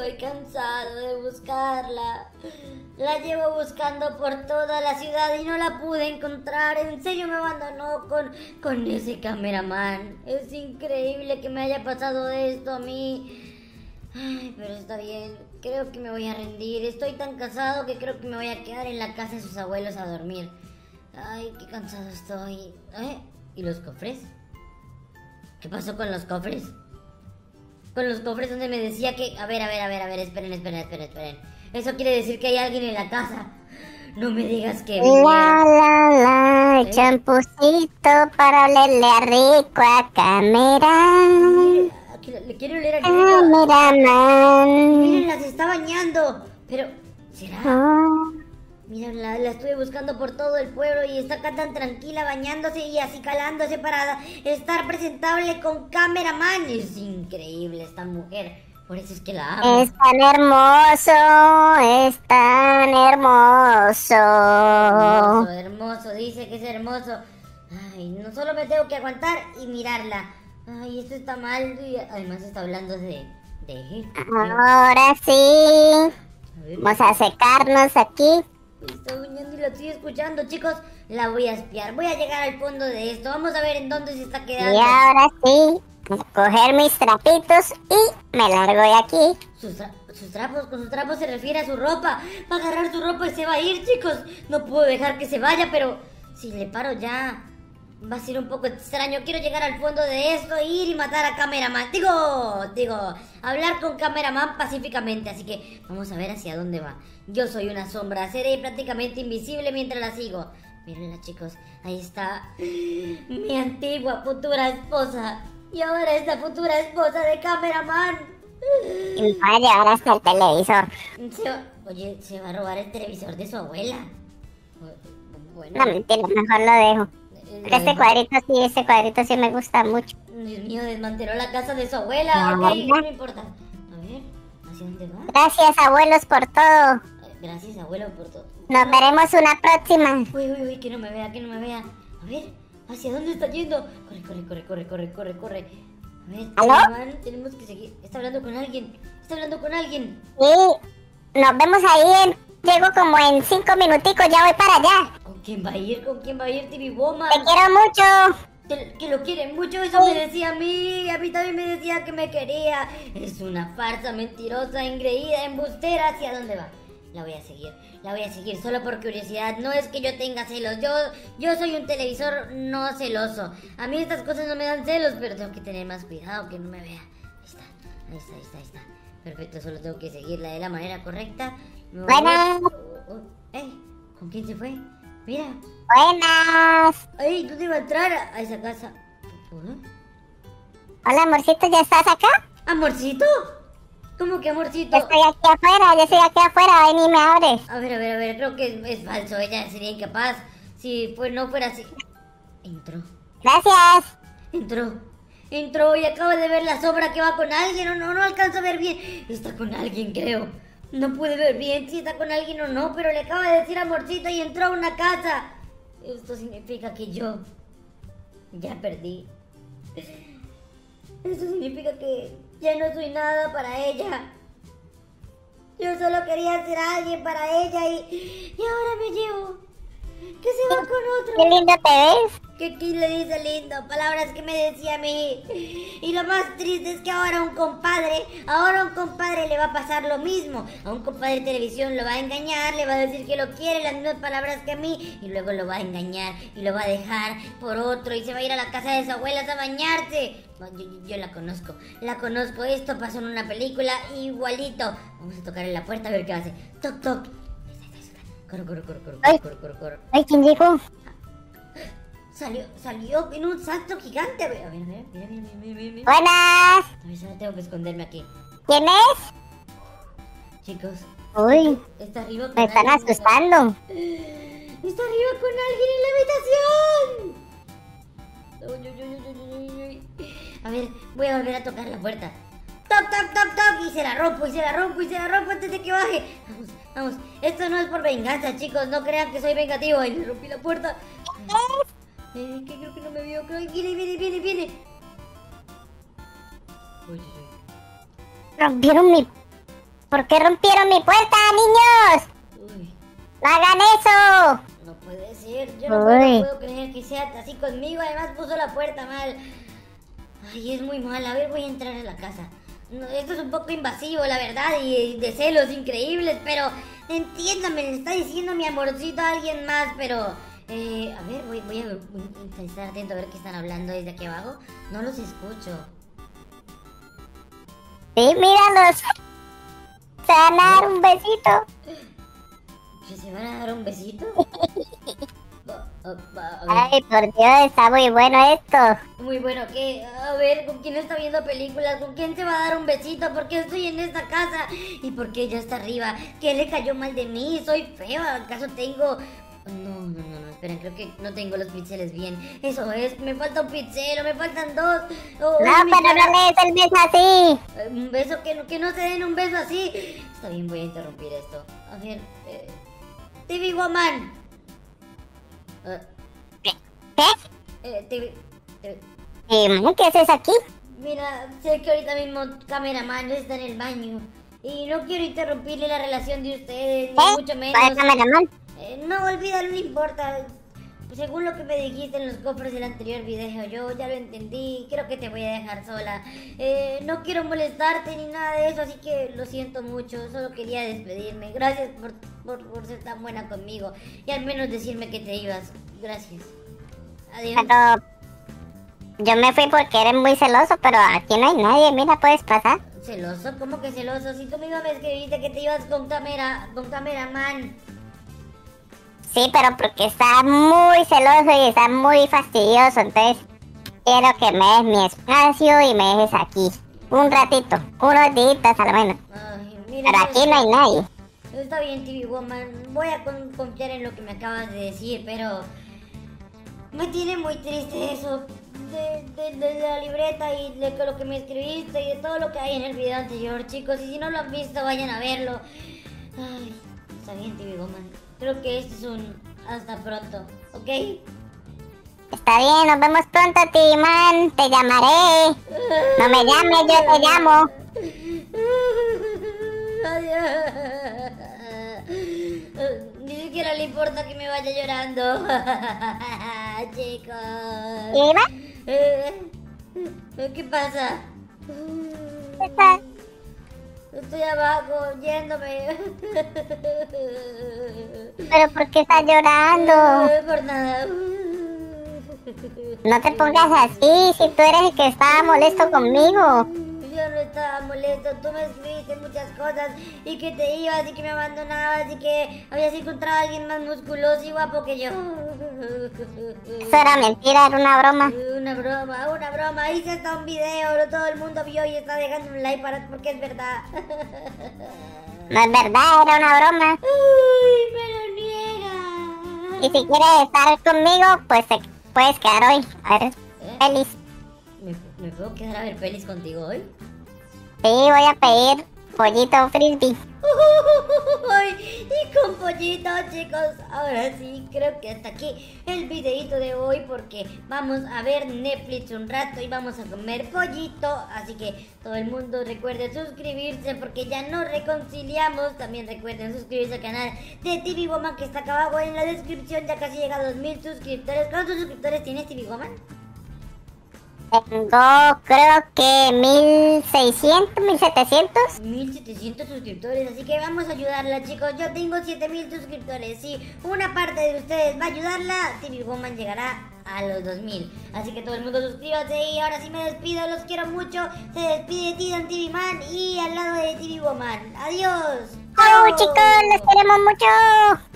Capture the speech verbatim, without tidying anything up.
Estoy cansado de buscarla. La llevo buscando por toda la ciudad y no la pude encontrar. En serio me abandonó con, con ese cameraman. Es increíble que me haya pasado esto a mí. Ay, pero está bien. Creo que me voy a rendir. Estoy tan cansado que creo que me voy a quedar en la casa de sus abuelos a dormir. Ay, qué cansado estoy. ¿Eh? ¿Y los cofres? ¿Qué pasó con los cofres? Con los cofres donde me decía que... A ver, a ver, a ver, a ver, esperen, esperen, esperen, esperen. Eso quiere decir que hay alguien en la casa. No me digas que vinieron. La, la, la, ¿Eh? champucito para olerle a rico a Cameron. Mira, le quiero leer a Cameraman. Miren, la se está bañando. Pero, ¿será? Oh. Mira, la, la estuve buscando por todo el pueblo y está acá tan tranquila bañándose y así calándose para estar presentable con cameraman. Es increíble esta mujer, por eso es que la amo. Es tan hermoso, es tan hermoso. Hermoso, hermoso, dice que es hermoso. Ay, no solo me tengo que aguantar y mirarla. Ay, esto está mal y además está hablando de... de... Ahora sí, A ver, vamos a secarnos aquí. está bañando y la estoy escuchando, chicos. La voy a espiar. Voy a llegar al fondo de esto. Vamos a ver en dónde se está quedando. Y ahora sí, a coger mis trapitos y me largo de aquí. Sus, tra sus trapos, con sus trapos se refiere a su ropa. Va a agarrar su ropa y se va a ir, chicos. No puedo dejar que se vaya, pero si le paro ya va a ser un poco extraño. Quiero llegar al fondo de esto, ir y matar a cameraman. Digo, digo, hablar con cameraman pacíficamente. Así que vamos a ver hacia dónde va. Yo soy una sombra, seré prácticamente invisible mientras la sigo. Mírenla, chicos, ahí está mi antigua futura esposa. Y ahora esta futura esposa de cameraman. Y me voy a llevar hasta el televisor. Se va- oye, ¿se va a robar el televisor de su abuela? Bueno, No, mentira, mejor lo dejo. eh, Pero este cuadrito sí, este cuadrito sí me gusta mucho. Dios mío, desmanteló la casa de su abuela. Ah, Ok, ¿verdad? no importa. A ver, ¿hacia dónde va? Gracias, abuelos, por todo. Eh, Gracias, abuelo, por todo. Nos veremos una próxima. Uy, uy, uy, que no me vea, que no me vea. A ver, ¿hacia dónde está yendo? Corre, corre, corre, corre, corre, corre, corre. A ver, ¿Aló? cameraman, tenemos que seguir. Está hablando con alguien. Está hablando con alguien. Y nos vemos ahí en... Llego como en cinco minuticos, ya voy para allá. ¿Con quién va a ir? ¿Con quién va a ir, T V Woman? Te quiero mucho. Que, que lo quiere mucho, eso me decía a mí, a mí también me decía que me quería. Es una farsa mentirosa, engreída, embustera. ¿Hacia dónde va? La voy a seguir, la voy a seguir solo por curiosidad. No es que yo tenga celos, yo, yo soy un televisor no celoso. A mí estas cosas no me dan celos, pero tengo que tener más cuidado que no me vea. Ahí está, ahí está, ahí está, ahí está. Perfecto, solo tengo que seguirla de la manera correcta. Me voy a- Buenas. Oh, oh, ¡Ey! ¿Con quién se fue? Mira. Buenas. ¡Ay! ¿Dónde iba a entrar a esa casa? ¿Por? Hola, amorcito, ¿ya estás acá? ¿Amorcito? ¿Cómo que amorcito? Yo estoy aquí afuera, yo estoy aquí afuera, ven y me abres. A ver, a ver, a ver, creo que es, es falso. Ella sería incapaz si pues, no fuera así. Entró, Gracias. entró, entró y acabo de ver la sombra que va con alguien. No, no, no alcanzo a ver bien. Está con alguien, creo. No pude ver bien si está con alguien o no, pero le acabo de decir amorcito y entró a una casa. Esto significa que yo ya perdí. Eso significa que ya no soy nada para ella. Yo solo quería ser alguien para ella y, y ahora me llevo. Que se va con Qué otro. lindo te ves. Que aquí le dice lindo, palabras que me decía a mí. Y lo más triste es que ahora un compadre, ahora a un compadre le va a pasar lo mismo. A un compadre de televisión lo va a engañar, le va a decir que lo quiere, las mismas palabras que a mí, y luego lo va a engañar y lo va a dejar por otro y se va a ir a la casa de sus abuelas a bañarse. No, Yo, yo- yo la conozco, la conozco, esto pasó en una película igualito. Vamos a tocar en la puerta a ver qué hace. Toc, toc. Ahí está, ahí está, ahí está. Corre, corre, corre, corre, Ay. corre, corre, corre. Ay, ¿quién dijo? Salió, salió en un salto gigante. A ver, a ver, mira, mira, mira, mira, mira, mira. Buenas. A ver, solo tengo que esconderme aquí. ¿Quién es? Chicos, Uy, está arriba con me están alguien. asustando. Está arriba con alguien en la habitación. Uy, uy, uy, uy, uy, uy, uy. A ver, voy a volver a tocar la puerta. Toc, toc, toc, toc. Y se la rompo, y se la rompo, y se la rompo antes de que baje. Vamos, vamos. Esto no es por venganza, chicos. No crean que soy vengativo. Ay, le rompí la puerta. Eh, que creo que no me vio. Creo que viene, viene, viene, viene. Uy, uy, uy. Rompieron mi ¿Por qué rompieron mi puerta, niños? Uy, ¡No hagan eso! no puede ser. Yo no puedo, no puedo creer que sea así conmigo. Además puso la puerta mal. Ay, es muy mal. A ver, voy a entrar a la casa. No, esto es un poco invasivo, la verdad, y de celos increíbles, pero entiéndame, le está diciendo mi amorcito a alguien más, pero... Eh, a ver, voy, voy a voy a estar atento a ver qué están hablando desde aquí abajo. No los escucho. Sí, míralos. Se van a dar un besito. ¿Que se van a dar un besito? Va- va- va- a ver. Ay, por Dios, está muy bueno esto. Muy bueno, ¿qué? A ver, ¿con quién está viendo películas? ¿Con quién se va a dar un besito? ¿Por qué estoy en esta casa? ¿Y por qué ella está arriba? ¿Qué le cayó mal de mí? ¿Soy fea? ¿Acaso tengo...? No, no, no, no, esperen, creo que no tengo los píxeles bien. Eso es, me falta un pixelo, me faltan dos. Oh, No, mi pero cara- no le des el beso así. Eh, Un beso, que no, que no se den un beso así. Está bien, voy a interrumpir esto. A ver, eh, T V Woman. Eh, ¿Qué? eh, T V, T V. Eh, ¿Qué haces aquí? Mira, sé que ahorita mismo cameraman está en el baño y no quiero interrumpirle la relación de ustedes, ni ¿Eh? mucho menos. ¿Cuál es cameraman? Eh, no, olvídalo, no importa. Según lo que me dijiste en los cofres del anterior video, yo ya lo entendí, creo que te voy a dejar sola. Eh, no quiero molestarte ni nada de eso, así que lo siento mucho, solo quería despedirme. Gracias por, por, por ser tan buena conmigo y al menos decirme que te ibas. Gracias. Adiós. Pero yo me fui porque eres muy celoso, pero aquí no hay nadie. Mira, puedes pasar. ¿Celoso? ¿Cómo que celoso? Si tú mismo me escribiste que te ibas con cámara, con cameraman. Sí, pero porque está muy celoso y está muy fastidioso. Entonces quiero que me des mi espacio y me dejes aquí un ratito, unos días a lo menos. Ay, mira, Pero aquí no hay nadie. está bien, T V Woman. Voy a con- confiar en lo que me acabas de decir, pero me tiene muy triste eso de, de- de la libreta y de lo que me escribiste y de todo lo que hay en el video anterior, chicos. Y si no lo han visto, vayan a verlo. Ay, está bien, T V Woman. Creo que este es un hasta pronto, ¿ok? Está bien, nos vemos pronto, Timán. Te llamaré. No me llames, yo te llamo. Adiós. Ni siquiera le importa que me vaya llorando. Chicos. ¿Iba? Eh, ¿Qué pasa? Está- Estoy abajo, yéndome. ¿Pero por qué estás llorando? Eh, Por nada. No te pongas así, si tú eres el que estaba molesto conmigo. Yo no estaba molesto, tú me escribiste muchas cosas y que te ibas y que me abandonabas y que habías encontrado a alguien más musculoso y guapo que yo. Eso era mentira, era una broma. Una broma, una broma. Hice hasta un video, lo- todo el mundo vio y está dejando un like para porque es verdad. No es verdad, era una broma. Uy, me lo niega. Y si quieres estar conmigo, pues te puedes quedar hoy. A ver, feliz. ¿Me, ¿Me puedo quedar a ver pelis contigo hoy? Sí, voy a pedir pollito frisbee. Uy, y con pollito, chicos. Ahora sí, creo que hasta aquí el videito de hoy porque vamos a ver Netflix un rato y vamos a comer pollito. Así que todo el mundo recuerde suscribirse porque ya nos reconciliamos. También recuerden suscribirse al canal de T V Woman que está acá abajo en la descripción. Ya casi llega a dos mil suscriptores. ¿Cuántos suscriptores tienes, T V Woman? Tengo, creo que mil seiscientos, mil setecientos. mil setecientos suscriptores, así que vamos a ayudarla, chicos. Yo tengo siete mil suscriptores. Si una parte de ustedes va a ayudarla, T V Woman llegará a los dos mil. Así que todo el mundo suscríbase y ahora sí me despido, los quiero mucho. Se despide Tidan T V Man y al lado de T V Woman. Adiós. ¡Chao, chicos! ¡Los queremos mucho!